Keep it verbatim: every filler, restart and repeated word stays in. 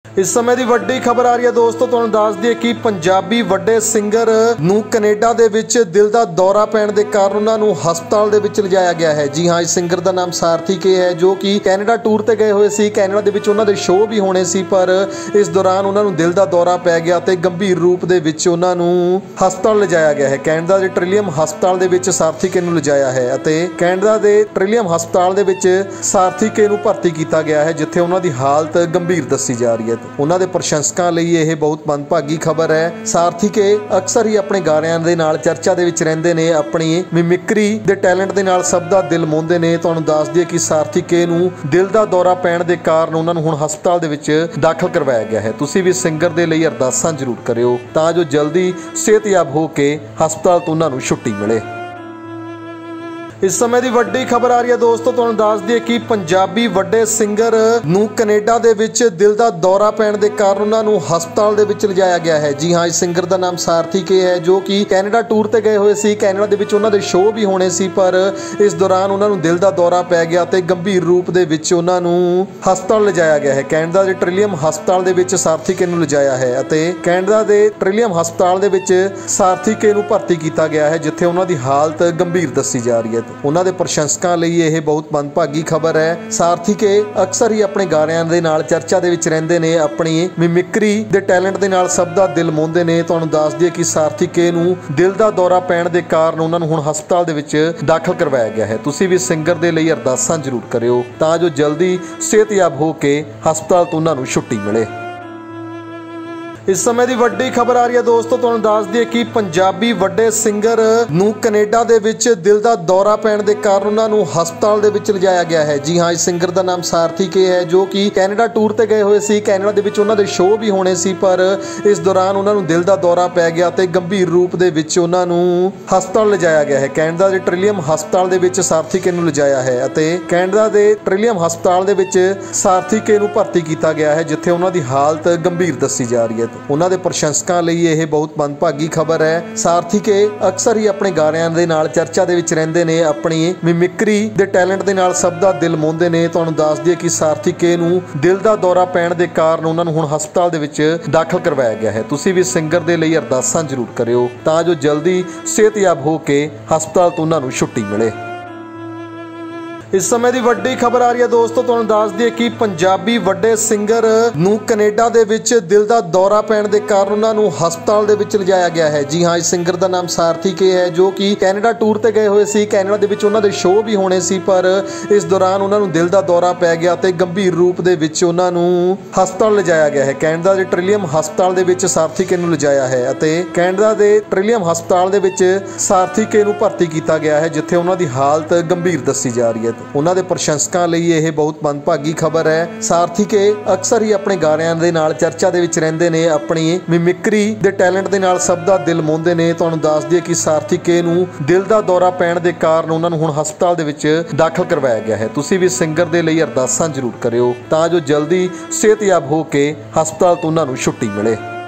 इस समय की वड्डी खबर आ रही है दोस्तों, तुहानूं दस दईए कि पंजाबी वड्डे सिंगर नूं कनेडा दे विच दिल दा दौरा पैण दे कारण उन्हां नूं हस्पताल दे विच लिजाया गया है। जी हाँ, इस सिंगर दा नाम सारथी के है जो कि कैनेडा टूर ते गए हुए सी। कैनेडा दे विच उन्हां दे शो भी होने सी, पर इस दौरान उन्हां नूं दिल दा दौरा पै गया ते गंभीर रूप दे विच उन्हां नूं हस्पताल लिजाया गया है। कैनेडा दे ट्रिलियम हस्पताल दे विच सारथी के नूं लिजाया है अते कैनेडा दे ट्रिलियम हस्पताल दे विच सारथी के नूं भर्ती कीता गया है, जिथे उन्हां दी हालत गंभीर दसी जा रही है। उन्हां दे प्रशंसकां लई यह बहुत मंदभागी खबर है। सारथी के अक्सर ही अपने गाणिਆਂ ਦੇ ਨਾਲ चर्चा ਦੇ ਵਿੱਚ ਰਹਿੰਦੇ ਨੇ, ਆਪਣੀ ਮਿਮਿਕਰੀ ਦੇ ਟੈਲੈਂਟ ਦੇ ਨਾਲ ਸਭ ਦਾ ਦਿਲ ਮੋਹਦੇ ਨੇ। ਤੁਹਾਨੂੰ ਦੱਸ ਦਈਏ ਕਿ ਸਾਰਥੀ ਕੇ ਨੂੰ ਦਿਲ ਦਾ ਦੌਰਾ ਪੈਣ ਦੇ ਕਾਰਨ ਉਹਨਾਂ ਨੂੰ ਹੁਣ ਹਸਪਤਾਲ ਦੇ ਵਿੱਚ ਦਾਖਲ ਕਰਵਾਇਆ ਗਿਆ ਹੈ। ਤੁਸੀਂ ਵੀ ਸਿੰਗਰ ਦੇ ਲਈ ਅਰਦਾਸਾਂ ਜ਼ਰੂਰ ਕਰਿਓ ਤਾਂ ਜੋ ਜਲਦੀ ਸਿਹਤਯਾਬ ਹੋ ਕੇ ਹਸਪਤਾਲ ਤੋਂ ਉਹਨਾਂ ਨੂੰ ਛੁੱਟੀ ਮਿਲੇ। इस समय की वड्डी खबर आ रही है दोस्तों, तुहानूं दस दईए कि पंजाबी वड्डे सिंगर नूं कनेडा दे विच दिल दा दौरा पैण दे कारण उन्हां नूं हस्पताल दे विच लिजाया गया है। जी हाँ, इस सिंगर दा नाम सारथी के है जो कि कैनेडा टूर ते गए हुए सी। कैनेडा दे विच उन्हां दे शो भी होने सी, पर इस दौरान उन्हां नूं दिल दा दौरा पै गया ते गंभीर रूप दे विच उन्हां नूं हस्पताल लिजाया गया है। कैनेडा दे ट्रिलियम हस्पताल दे विच सारथी के नूं लिजाया है अते कैनेडा दे ट्रिलियम हस्पताल दे विच सारथी के नूं भर्ती कीता गया है, जिथे उन्हां दी हालत गंभीर दसी जा रही है। उन्हां दे प्रशंसकां लई यह बहुत मंदभागी खबर है। सारथी के अक्सर ही अपने गाणिਆਂ ਦੇ ਨਾਲ चर्चा ਦੇ ਵਿੱਚ ਰਹਿੰਦੇ ਨੇ, ਆਪਣੀ ਮਿਮਿਕਰੀ ਦੇ ਟੈਲੈਂਟ ਦੇ ਨਾਲ ਸਭ ਦਾ ਦਿਲ ਮੋਹਦੇ ਨੇ। ਤੁਹਾਨੂੰ ਦੱਸ ਦਈਏ ਕਿ ਸਾਰਥੀ ਕੇ ਨੂੰ ਦਿਲ ਦਾ ਦੌਰਾ ਪੈਣ ਦੇ ਕਾਰਨ ਉਹਨਾਂ ਨੂੰ ਹੁਣ ਹਸਪਤਾਲ ਦੇ ਵਿੱਚ ਦਾਖਲ ਕਰਵਾਇਆ ਗਿਆ ਹੈ। ਤੁਸੀਂ ਵੀ ਸਿੰਗਰ ਦੇ ਲਈ ਅਰਦਾਸਾਂ ਜ਼ਰੂਰ ਕਰਿਓ ਤਾਂ ਜੋ ਜਲਦੀ ਸਿਹਤਯਾਬ ਹੋ ਕੇ ਹਸਪਤਾਲ ਤੋਂ ਉਹਨਾਂ ਨੂੰ ਛੁੱਟੀ ਮਿਲੇ। इस समय की वड्डी खबर आ रही है दोस्तों, तुहानूं दस दईए कि पंजाबी वड्डे सिंगर नूं कनेडा दे विच दिल दा दौरा पैण दे कारण उन्हां नूं हस्पताल दे विच लिजाया गया है। जी हाँ, इस सिंगर दा नाम सारथी के है जो कि कैनेडा टूर ते गए हुए सी। कैनेडा दे विच उन्हां दे शो भी होने सी, पर इस दौरान उन्हां नूं दिल दा दौरा पै गया ते गंभीर रूप दे विच उन्हां नूं हस्पताल लिजाया गया है। कैनेडा दे ट्रिलियम हस्पताल दे विच सारथी के नूं लिजाया है अते कैनेडा दे ट्रिलियम हस्पताल दे विच सारथी के नूं भर्ती कीता गया है, जिथे उन्हां दी हालत गंभीर दसी जा रही है। उन्हां दे प्रशंसकां लई यह बहुत मंदभागी खबर है। सारथी के अक्सर ही अपने गाणिਆਂ ਦੇ ਨਾਲ चर्चा ਦੇ ਵਿੱਚ ਰਹਿੰਦੇ ਨੇ, ਆਪਣੀ ਮਿਮਿਕਰੀ ਦੇ ਟੈਲੈਂਟ ਦੇ ਨਾਲ ਸਭ ਦਾ ਦਿਲ ਮੋਹਦੇ ਨੇ। ਤੁਹਾਨੂੰ ਦੱਸ ਦਈਏ ਕਿ ਸਾਰਥੀ ਕੇ ਨੂੰ ਦਿਲ ਦਾ ਦੌਰਾ ਪੈਣ ਦੇ ਕਾਰਨ ਉਹਨਾਂ ਨੂੰ ਹੁਣ ਹਸਪਤਾਲ ਦੇ ਵਿੱਚ ਦਾਖਲ ਕਰਵਾਇਆ ਗਿਆ ਹੈ। ਤੁਸੀਂ ਵੀ ਸਿੰਗਰ ਦੇ ਲਈ ਅਰਦਾਸਾਂ ਜ਼ਰੂਰ ਕਰਿਓ ਤਾਂ ਜੋ ਜਲਦੀ ਸਿਹਤਯਾਬ ਹੋ ਕੇ ਹਸਪਤਾਲ ਤੋਂ ਉਹਨਾਂ ਨੂੰ ਛੁੱਟੀ ਮਿਲੇ। इस समय की वड्डी खबर आ रही है दोस्तों, तुहानूं दस दईए कि पंजाबी वड्डे सिंगर नूं कनेडा दे विच दिल दा दौरा पैण दे कारण उन्हां नूं हस्पताल दे विच लिजाया गया है। जी हाँ, इस सिंगर दा नाम सारथी के है जो कि कैनेडा टूर ते गए हुए सी। कैनेडा दे विच उन्हां दे शो भी होने सी, पर इस दौरान उन्हां नूं दिल दा दौरा पै गया ते गंभीर रूप दे विच उन्हां नूं हस्पताल लिजाया गया है। कैनेडा दे ट्रिलियम हस्पताल दे विच सारथी के नूं लिजाया है अते कैनेडा दे ट्रिलियम हस्पताल दे विच सारथी के नूं भर्ती कीता गया है, जिथे उन्हां दी हालत गंभीर दसी जा रही है। उन्हां दे प्रशंसकां लई यह बहुत मंदभागी खबर है। सारथी के अक्सर ही अपने गाणिਆਂ ਦੇ ਨਾਲ चर्चा ਦੇ ਵਿੱਚ ਰਹਿੰਦੇ ਨੇ, ਆਪਣੀ ਮਿਮਿਕਰੀ ਦੇ ਟੈਲੈਂਟ ਦੇ ਨਾਲ ਸਭ ਦਾ ਦਿਲ ਮੋਹਦੇ ਨੇ। ਤੁਹਾਨੂੰ ਦੱਸ ਦਈਏ ਕਿ ਸਾਰਥੀ ਕੇ ਨੂੰ ਦਿਲ ਦਾ ਦੌਰਾ ਪੈਣ ਦੇ ਕਾਰਨ ਉਹਨਾਂ ਨੂੰ ਹੁਣ ਹਸਪਤਾਲ ਦੇ ਵਿੱਚ ਦਾਖਲ ਕਰਵਾਇਆ ਗਿਆ ਹੈ। ਤੁਸੀਂ ਵੀ ਸਿੰਗਰ ਦੇ ਲਈ ਅਰਦਾਸਾਂ ਜ਼ਰੂਰ ਕਰਿਓ ਤਾਂ ਜੋ ਜਲਦੀ ਸਿਹਤਯਾਬ ਹੋ ਕੇ ਹਸਪਤਾਲ ਤੋਂ ਉਹਨਾਂ ਨੂੰ ਛੁੱਟੀ ਮਿਲੇ।